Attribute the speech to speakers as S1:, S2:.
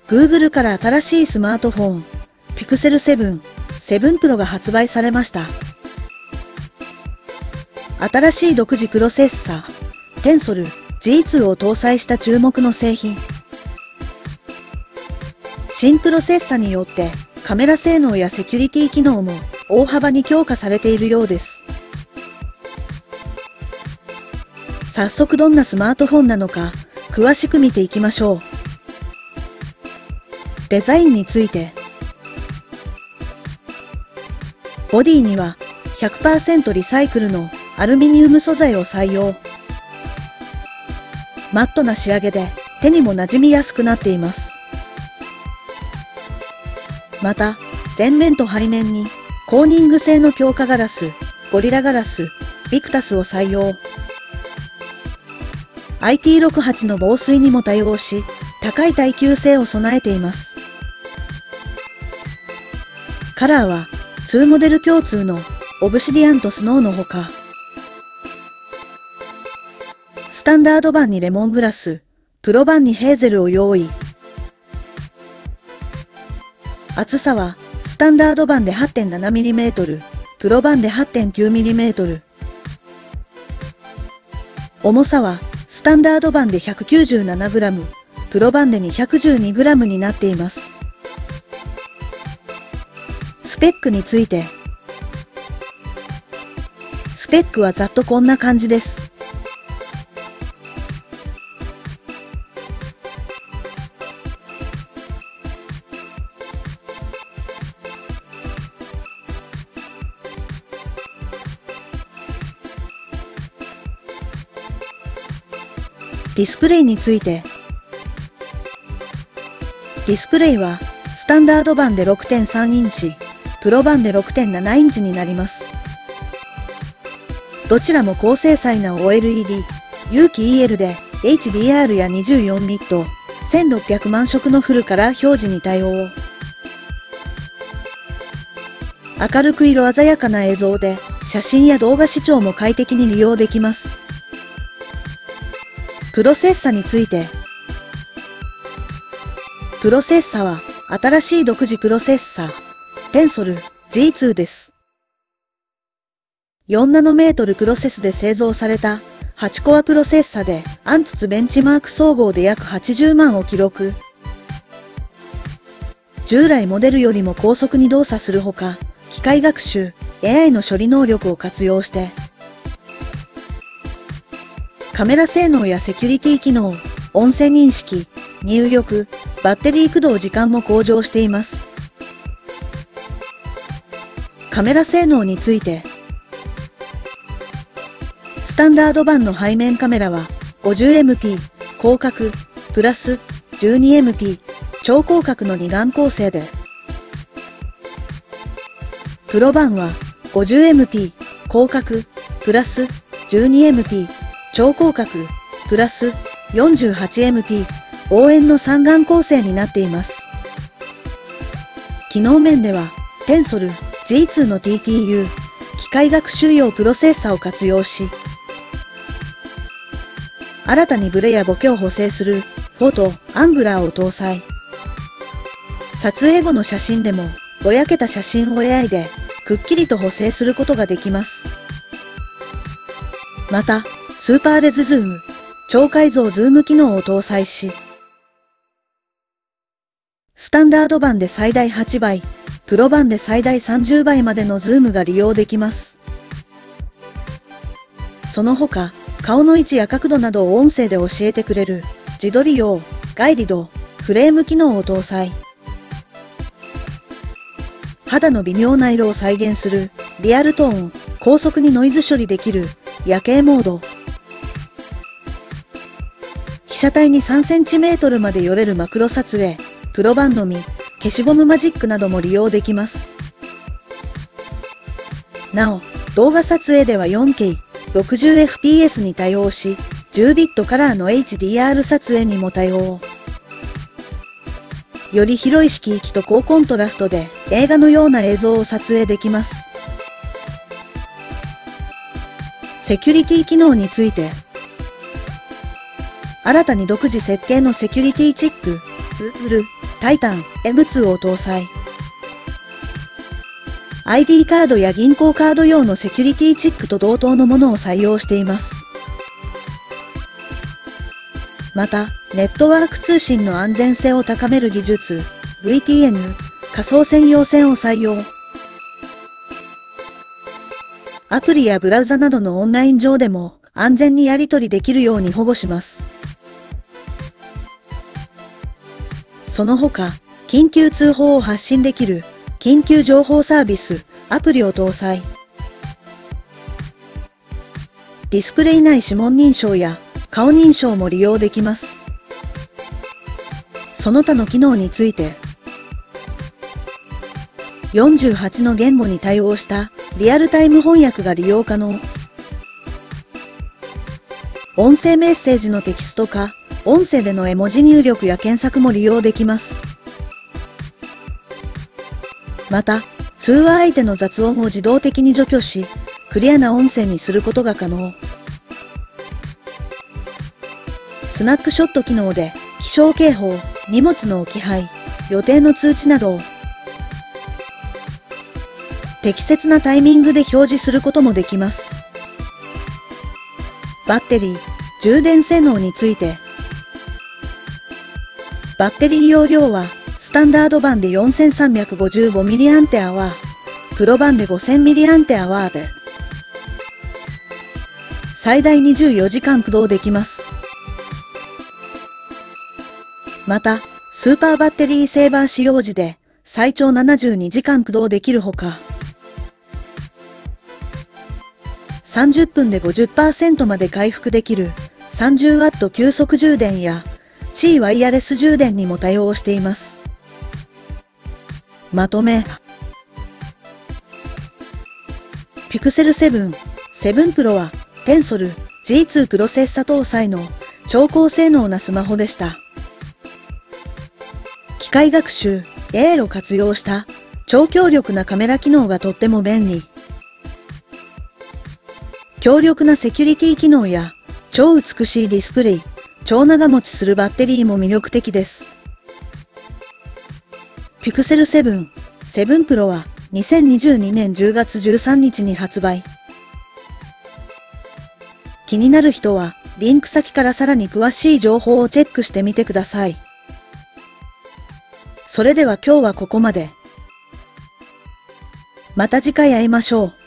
S1: Google から新しいスマートフォン、Pixel 7、7 Pro が発売されました。新しい独自プロセッサー、Tensor G2 を搭載した注目の製品。新プロセッサによってカメラ性能やセキュリティ機能も大幅に強化されているようです。早速どんなスマートフォンなのか詳しく見ていきましょう。デザインについて。ボディには 100% リサイクルのアルミニウム素材を採用。マットな仕上げで手にも馴染みやすくなっています。また、前面と背面にコーニング製の強化ガラス、ゴリラガラス、ビクタスを採用。IP68 の防水にも対応し、高い耐久性を備えています。カラーは、2モデル共通のオブシディアンとスノーのほか、スタンダード版にレモングラス、プロ版にヘーゼルを用意。厚さは、スタンダード版で 8.7mm、プロ版で 8.9mm。重さは、スタンダード版で 197g、プロ版で 212g になっています。スペックについて。スペックはざっとこんな感じです。ディスプレイについて。ディスプレイはスタンダード版で 6.3 インチ、プロ版で 6.7 インチになります。どちらも高精細な OLED、有機 EL で HDR や24ビット、1600万色のフルカラー表示に対応。明るく色鮮やかな映像で写真や動画視聴も快適に利用できます。プロセッサについて。プロセッサは新しい独自プロセッサー、Tensor G2 です。4ナノメートルプロセスで製造された8コアプロセッサでアンツツベンチマーク総合で約80万を記録。従来モデルよりも高速に動作するほか、機械学習、AI の処理能力を活用して、カメラ性能やセキュリティ機能、音声認識、入力、バッテリー駆動時間も向上しています。カメラ性能について。スタンダード版の背面カメラは 50MP 広角プラス 12MP 超広角の二眼構成で、プロ版は 50MP 広角プラス 12MP 超広角プラス 48MP 望遠の三眼構成になっています。機能面では Tensor G2 の TPU 機械学習用プロセッサを活用し、新たにブレやボケを補正するフォト・アングラーを搭載。撮影後の写真でもぼやけた写真を AI でくっきりと補正することができます。また、スーパーレズズーム、超解像ズーム機能を搭載し、スタンダード版で最大8倍、プロ版で最大30倍までのズームが利用できます。その他、顔の位置や角度などを音声で教えてくれる自撮り用、ガイド、フレーム機能を搭載。肌の微妙な色を再現するリアルトーン、高速にノイズ処理できる夜景モード。被写体に 3cm まで寄れるマクロ撮影、プロ版のみ、消しゴムマジックなども利用できます。なお、動画撮影では 4K、60fps に対応し、10ビットカラーの HDR 撮影にも対応。より広い色域と高コントラストで映画のような映像を撮影できます。セキュリティ機能について。新たに独自設計のセキュリティチップ、Google タイタン M2 を搭載。ID カードや銀行カード用のセキュリティチップと同等のものを採用しています。また、ネットワーク通信の安全性を高める技術、VPN、仮想専用線を採用。アプリやブラウザなどのオンライン上でも安全にやり取りできるように保護します。その他、緊急通報を発信できる緊急情報サービス、アプリを搭載。ディスプレイ内指紋認証や顔認証も利用できます。その他の機能について、48の言語に対応したリアルタイム翻訳が利用可能。音声メッセージのテキスト化、音声での絵文字入力や検索も利用できます。また、通話相手の雑音を自動的に除去し、クリアな音声にすることが可能。スナップショット機能で、気象警報、荷物の置き配、予定の通知などを適切なタイミングで表示することもできます。バッテリー、充電性能について、バッテリー容量は、スタンダード版で 4355mAh、プロ版で 5000mAh で、最大24時間駆動できます。また、スーパーバッテリーセーバー使用時で、最長72時間駆動できるほか、30分で 50% まで回復できる 30W 急速充電や、C ワイヤレス充電にも対応しています。まとめ。Pixel 7、7 Pro は、テンソル G2 プロセッサ搭載の超高性能なスマホでした。機械学習 AI を活用した超強力なカメラ機能がとっても便利。強力なセキュリティ機能や超美しいディスプレイ、超長持ちするバッテリーも魅力的です。Pixel 7、7 Pro は2022年10月13日に発売。気になる人はリンク先からさらに詳しい情報をチェックしてみてください。それでは今日はここまで。また次回会いましょう。